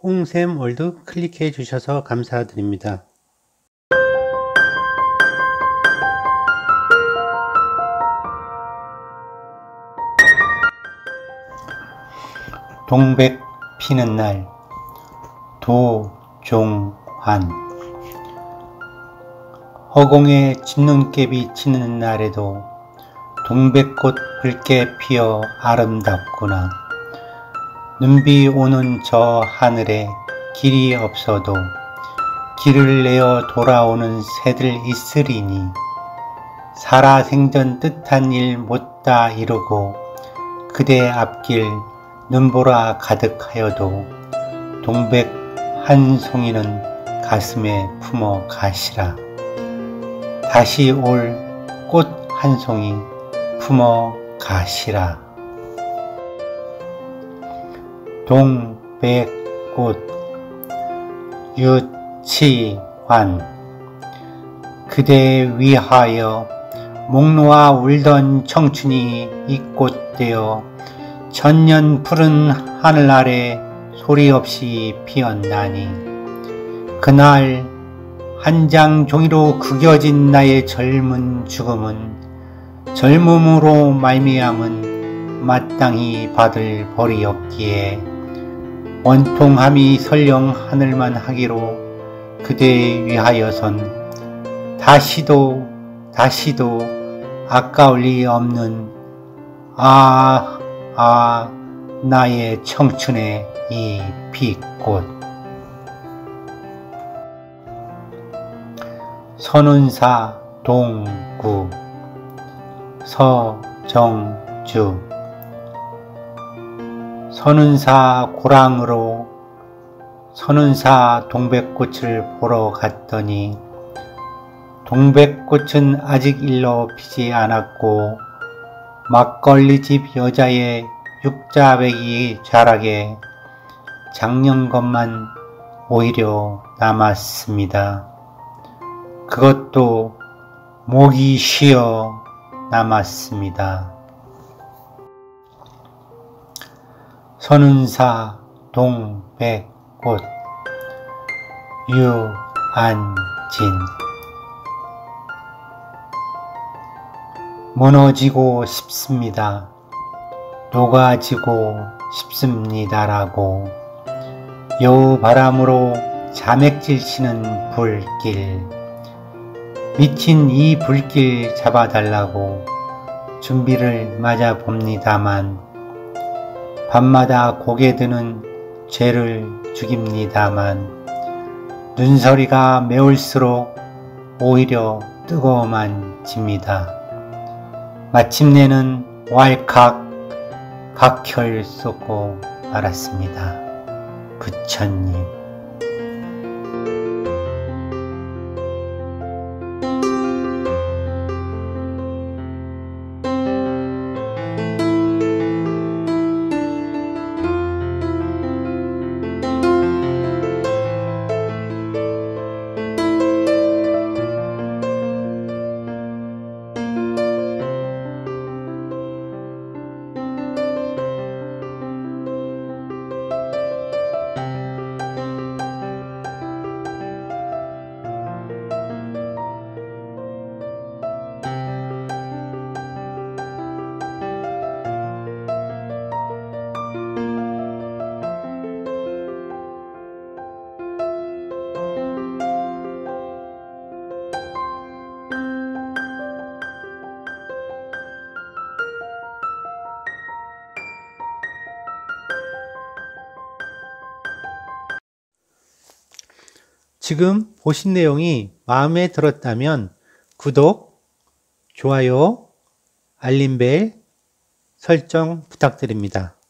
홍샘월드 클릭해 주셔서 감사드립니다. 동백 피는 날 도종환. 허공에 짙눈깨비 치는 날에도 동백꽃 붉게 피어 아름답구나. 눈비 오는 저 하늘에 길이 없어도 길을 내어 돌아오는 새들 있으리니 살아생전 뜻한 일 못다 이루고 그대 앞길 눈보라 가득하여도 동백 한 송이는 가슴에 품어 가시라. 다시 올 꽃 한 송이 품어 가시라. 동백꽃 유치환. 그대 위하여 목 놓아 울던 청춘이 이 꽃 되어 천년 푸른 하늘 아래 소리 없이 피었나니 그날 한 장 종이로 그겨진 나의 젊은 죽음은 젊음으로 말미암은 마땅히 받을 벌이었기에 원통함이 설령 하늘만 하기로 그대 위하여선 다시도 아까울 리 없는 나의 청춘의 이 빛꽃. 선운사 동구 서정주. 선운사 고랑으로 선운사 동백꽃을 보러 갔더니 동백꽃은 아직 일러 피지 않았고 막걸리집 여자의 육자배기 자락에 작년것만 오히려 남았습니다. 그것도 목이 쉬어 남았습니다. 선운사 동백꽃 유안진. 무너지고 싶습니다. 녹아지고 싶습니다라고 여우바람으로 자맥질 치는 불길. 미친 이 불길 잡아달라고 준비를 맞아 봅니다만 밤마다 고개 드는 죄를 죽입니다만 눈서리가 메울수록 오히려 뜨거워만 집니다. 마침내는 왈칵 각혈 쏟고 말았습니다. 부처님. 지금 보신 내용이 마음에 들었다면 구독, 좋아요, 알림벨 설정 부탁드립니다.